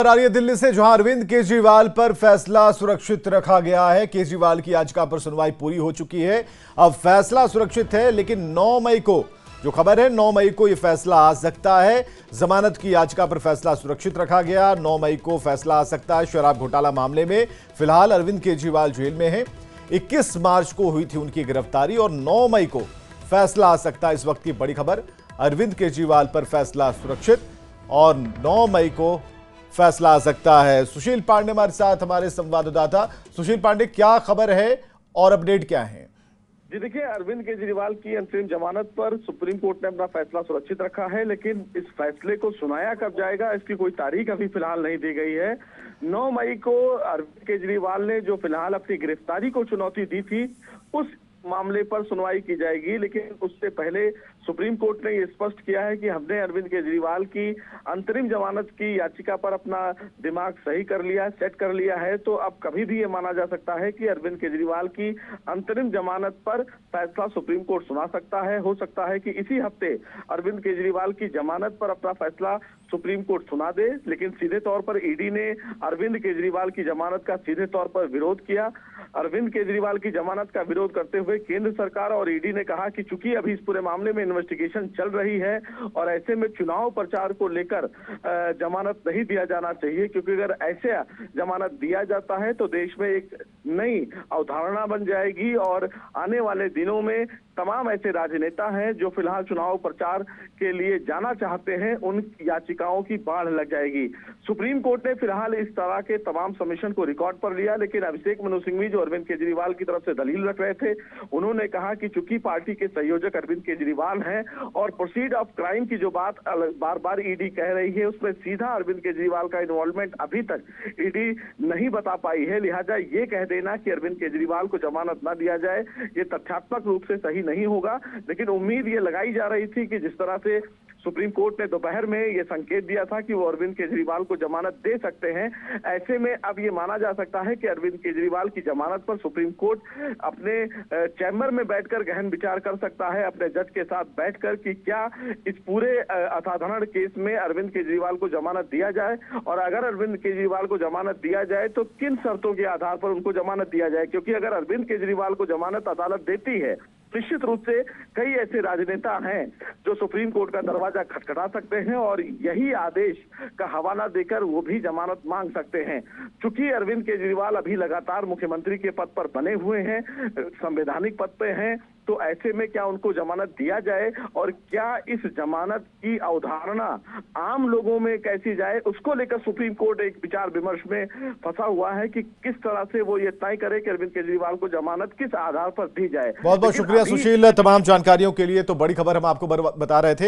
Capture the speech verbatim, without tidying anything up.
खबर आ रही है दिल्ली से, जहां अरविंद केजरीवाल पर फैसला सुरक्षित रखा गया है। केजरीवाल की याचिका पर सुनवाई पूरी हो चुकी है। अब फैसला सुरक्षित है, लेकिन नौ मई को जो खबर है नौ मई को यह फैसला आ सकता है। जमानत की याचिका पर फैसला सुरक्षित रखा गया। नौ मई को फैसला आ सकता है शराब घोटाला मामले में। फिलहाल अरविंद केजरीवाल जेल में है। इक्कीस मार्च को हुई थी उनकी गिरफ्तारी और नौ मई को फैसला आ सकता है। इस वक्त की बड़ी खबर, अरविंद केजरीवाल पर फैसला सुरक्षित और नौ मई को फैसला आ सकता है। सुशील पांडे हमारे साथ, हमारे संवाददाता। सुशील पांडे, क्या खबर है और अपडेट क्या है? जी देखिए, अरविंद केजरीवाल की अंतरिम जमानत पर सुप्रीम कोर्ट ने अपना फैसला सुरक्षित रखा है, लेकिन इस फैसले को सुनाया कब जाएगा इसकी कोई तारीख अभी फिलहाल नहीं दी गई है। नौ मई को अरविंद केजरीवाल ने जो फिलहाल अपनी गिरफ्तारी को चुनौती दी थी, उस मामले पर सुनवाई की जाएगी, लेकिन उससे पहले सुप्रीम कोर्ट ने ये स्पष्ट किया है कि हमने अरविंद केजरीवाल की अंतरिम जमानत की याचिका पर अपना दिमाग सही कर लिया, सेट कर लिया है। तो अब कभी भी ये माना जा सकता है कि अरविंद केजरीवाल की अंतरिम जमानत पर फैसला सुप्रीम कोर्ट सुना सकता है। हो सकता है कि इसी हफ्ते अरविंद केजरीवाल की जमानत पर अपना फैसला सुप्रीम कोर्ट सुना दे, लेकिन सीधे तौर पर ईडी ने अरविंद केजरीवाल की जमानत का सीधे तौर पर विरोध किया। अरविंद केजरीवाल की जमानत का विरोध करते हुए केंद्र सरकार और ईडी ने कहा कि चूंकि अभी इस पूरे मामले में इन्वेस्टिगेशन चल रही है और ऐसे में चुनाव प्रचार को लेकर जमानत नहीं दिया जाना चाहिए, क्योंकि अगर ऐसे जमानत दिया जाता है तो देश में एक नई अवधारणा बन जाएगी और आने वाले दिनों में तमाम ऐसे राजनेता हैं जो फिलहाल चुनाव प्रचार के लिए जाना चाहते हैं, उन याचिकाओं की बाढ़ लग जाएगी। सुप्रीम कोर्ट ने फिलहाल इस तरह के तमाम सबमिशन को रिकॉर्ड पर लिया, लेकिन अभिषेक मनु सिंघवी जो अरविंद केजरीवाल की तरफ से दलील रख रहे थे, उन्होंने कहा कि चूंकि पार्टी के संयोजक अरविंद केजरीवाल हैं और प्रोसीड ऑफ क्राइम की जो बात बार बार ईडी कह रही है, उसमें सीधा अरविंद केजरीवाल का इन्वॉल्वमेंट अभी तक ईडी नहीं बता पाई है। लिहाजा ये कह देना कि अरविंद केजरीवाल को जमानत न दिया जाए, ये तथ्यात्मक रूप से सही नहीं होगा। लेकिन उम्मीद ये लगाई जा रही थी कि जिस तरह से सुप्रीम कोर्ट ने दोपहर में ये संकेत दिया था कि वो अरविंद केजरीवाल को जमानत दे सकते हैं, ऐसे में अब ये माना जा सकता है कि अरविंद केजरीवाल की जमानत पर सुप्रीम कोर्ट अपने चैम्बर में बैठकर गहन विचार कर सकता है, अपने जज के साथ बैठकर, कि क्या इस पूरे असाधारण केस में अरविंद केजरीवाल को जमानत दिया जाए और अगर अरविंद केजरीवाल को जमानत दिया जाए तो किन शर्तों के आधार पर उनको जमानत दिया जाए। क्योंकि अगर अरविंद केजरीवाल को जमानत अदालत देती है, निश्चित रूप से कई ऐसे राजनेता हैं जो सुप्रीम कोर्ट का दरवाजा खटखटा सकते हैं और यही आदेश का हवाला देकर वो भी जमानत मांग सकते हैं। चूंकि अरविंद केजरीवाल अभी लगातार मुख्यमंत्री के पद पर बने हुए हैं, संवैधानिक पद पे हैं, तो ऐसे में क्या उनको जमानत दिया जाए और क्या इस जमानत की अवधारणा आम लोगों में कैसी जाए, उसको लेकर सुप्रीम कोर्ट एक विचार विमर्श में फंसा हुआ है कि किस तरह से वो ये तय करे कि अरविंद केजरीवाल को जमानत किस आधार पर दी जाए। बहुत बहुत शुक्रिया सुशील, तमाम जानकारियों के लिए। तो बड़ी खबर हम आपको बता रहे थे।